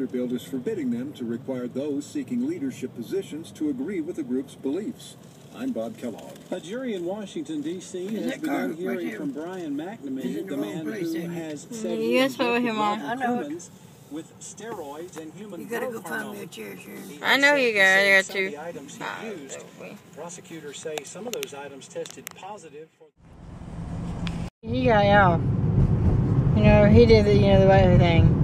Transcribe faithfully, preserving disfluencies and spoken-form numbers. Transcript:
bill is forbidding them to require those seeking leadership positions to agree with the group's beliefs. I'm Bob Kellogg. A jury in Washington, D C has begun hearing from Brian McNamee, the man who has said he injected Robert Cummins with steroids and human growth hormone. I know you got there too. The items he used, prosecutors say some of those items tested positive for. He got out. You know, he did the, you know, the right thing.